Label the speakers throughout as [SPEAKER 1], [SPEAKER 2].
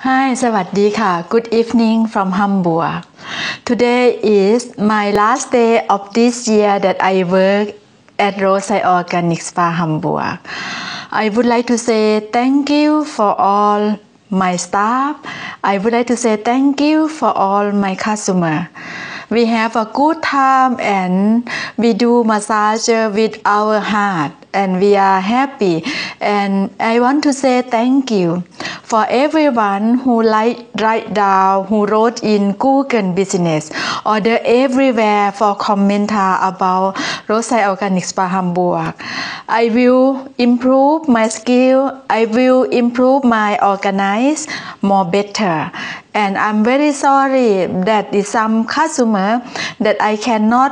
[SPEAKER 1] Hi สวัสดีค่ะ Good evening from Hamburg. Today is my last day of this year that I work at Roadside Organic Spa Hamburg. I would like to say thank you for all my staff. I would like to say thank you for all my customer. We have a good time and we do massage with our heart and we are happy, and I want to say thank you for everyone who write down, who wrote in Google Business or everywhere for commenter about Roadside Organic Spa Hamburg. I will improve my skill. I will improve my organize more better. And I'm very sorry that is some customer that I cannot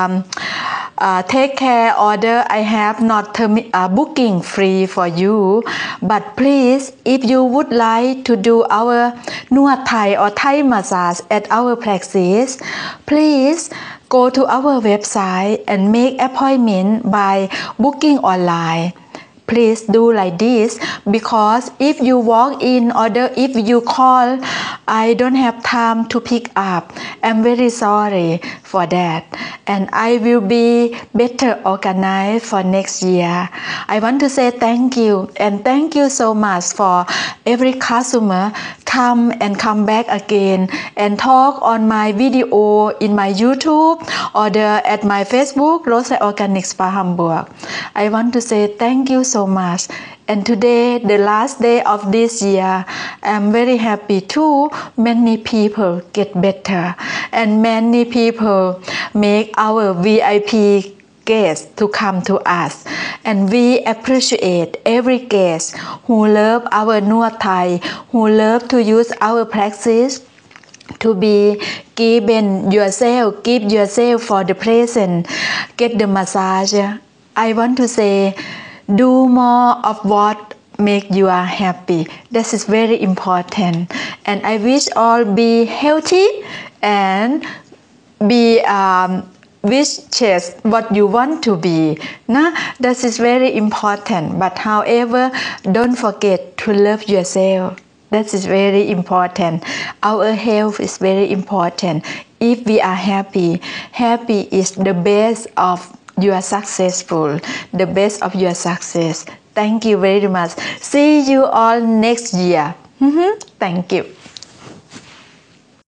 [SPEAKER 1] take care order. I have not booking free for you. But please, if you would like to do our Nuat Thai or Thai massage at our practice, please go to our website and make appointment by booking online. Please do like this, because if you walk in or if you call, I don't have time to pick up. I'm very sorry for that, and I will be better organized for next year. I want to say thank you, and thank you so much for every customer come back again and talk on my video in my YouTube or at my Facebook Roadside Organic Spa Hamburg. I want to say thank you so much. And today, the last day of this year, I'm very happy too. Many people get better and many people make our VIP guests to come to us, and we appreciate every guest who love our Nuat Thai, who love to use our practice to be give yourself for the present, get the massage. I want to say do more of what make you are happy. This is very important, and I wish all be healthy and be wishes what you want to be. That is very important. But however, don't forget to love yourself. That is very important. Our health is very important. If we are happy is the best of your successful, the best of your success. Thank you very much. See you all next year. Thank you.